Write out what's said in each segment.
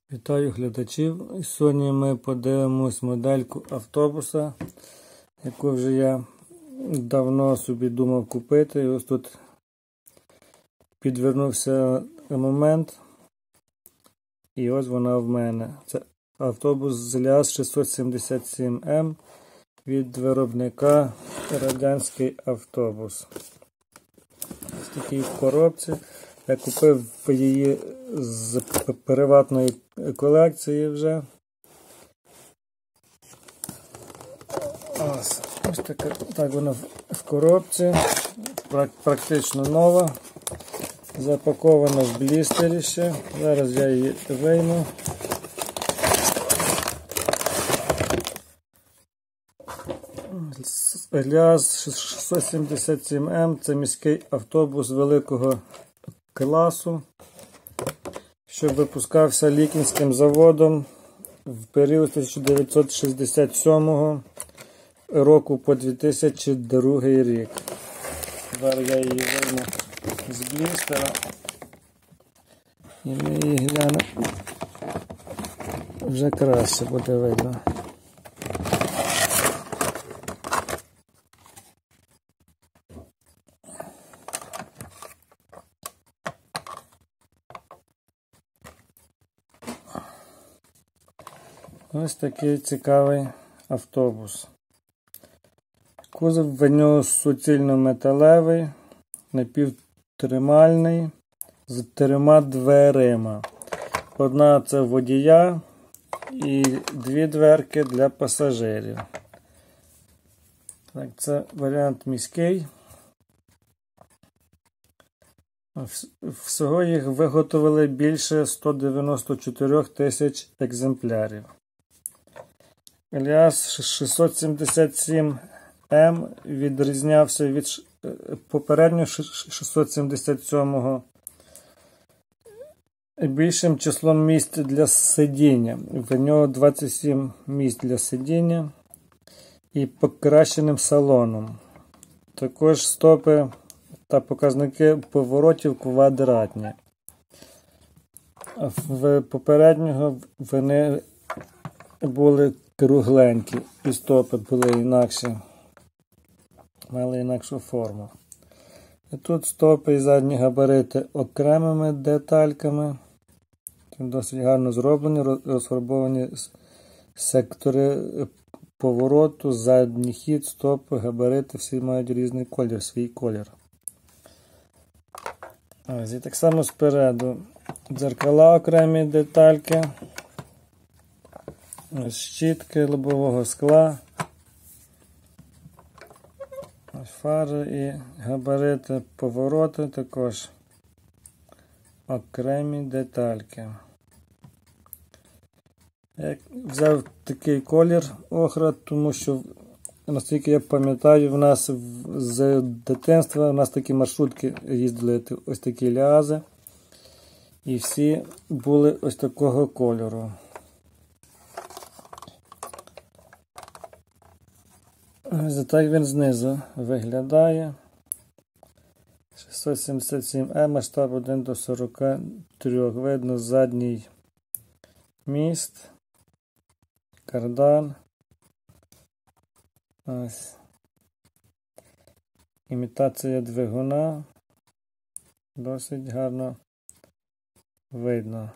Вітаю глядачів. Сьогодні ми подивимось модельку автобуса, яку вже я давно собі думав купити. І ось тут підвернувся момент. І ось вона в мене. Це автобус з ЛіАЗ 677М від виробника Радянський автобус. Ось такий в коробці. Я купив її з приватної колекції вже. Ось так вона в коробці. Практично нова. Запакована в блістері ще. Зараз я її вийму. ЛіАЗ 677М – це міський автобус великого класу, що випускався Лікінським заводом в період 1967 року по 2002 рік. Зараз я її вийму з блістера і ми її глянемо, вже краще буде видно. Ось такий цікавий автобус. Кузов в нього суцільно-металевий, напівтримальний, з 3 дверима. Одна це водія і 2 дверки для пасажирів. Так, це варіант міський. Всього їх виготовили більше 194 тисяч екземплярів. ЛіАЗ 677М відрізнявся від попереднього 677-го більшим числом місць для сидіння. В нього 27 місць для сидіння і покращеним салоном. Також стопи та показники поворотів квадратні. В попереднього вони були кругленькі і стопи були інакші, мали інакшу форму. І тут стопи і задні габарити окремими детальками. Досить гарно зроблені, розфарбовані сектори повороту, задній хід, стопи, габарити, всі мають різний колір, свій колір. Ось, і так само спереду дзеркала, окремі детальки. Ось щітки лобового скла. Ось фари і габарити, повороти також окремі детальки. Я взяв такий колір охра, тому що, наскільки я пам'ятаю, в нас з дитинства, в нас такі маршрутки їздили, ось такі ЛіАЗи, і всі були ось такого кольору. Ось так він знизу виглядає. 677М, масштаб 1:43. Видно задній міст, кардан. Ось. Імітація двигуна. Досить гарно видно.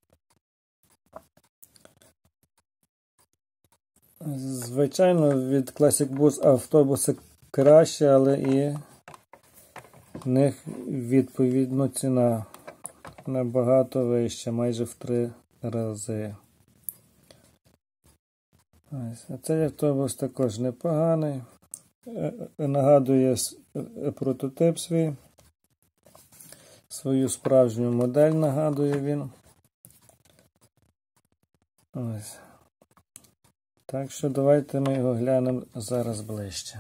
Звичайно, від Classic Bus автобуси краще, але і в них відповідно ціна набагато вища, майже в 3 рази. Ось. А цей автобус також непоганий. Нагадує прототип свою справжню модель нагадує він. Ось. Так що давайте ми його глянемо зараз ближче.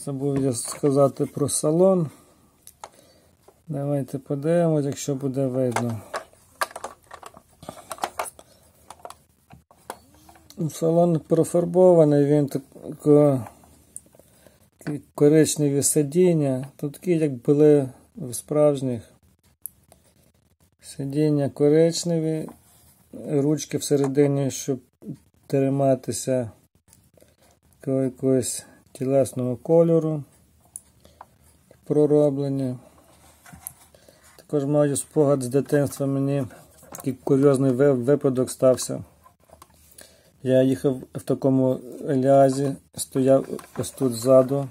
Забув я сказати про салон. Давайте подивимось, якщо буде видно. Салон профарбований, він такі коричневі сидіння. Тут такі, як були в справжніх. Сидіння коричневі, ручки всередині, щоб триматися якогось тілесного кольору пророблені. Також маю спогад з дитинства, мені такий курйозний випадок стався. Я їхав в такому Еліазі, стояв ось тут ззаду,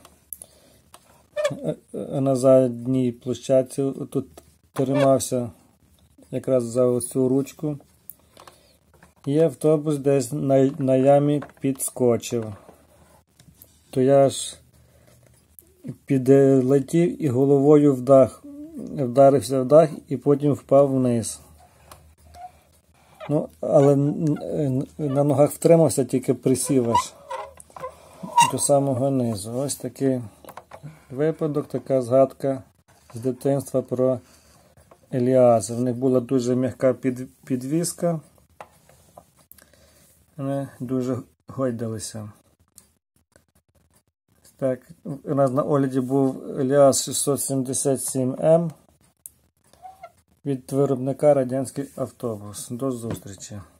на задній площадці, тут тримався якраз за оцю ручку. І автобус десь на ямі підскочив. То я ж підлетів і головою в дах, вдарився в дах і потім впав вниз. Ну, але на ногах втримався, тільки присів аж до самого низу. Ось такий випадок, така згадка з дитинства про Еліази. В них була дуже м'яка підвіска. Вони дуже гойдалися. Так, у нас на огляді був Еліаз 677М від виробника Радянський автобус. До зустрічі!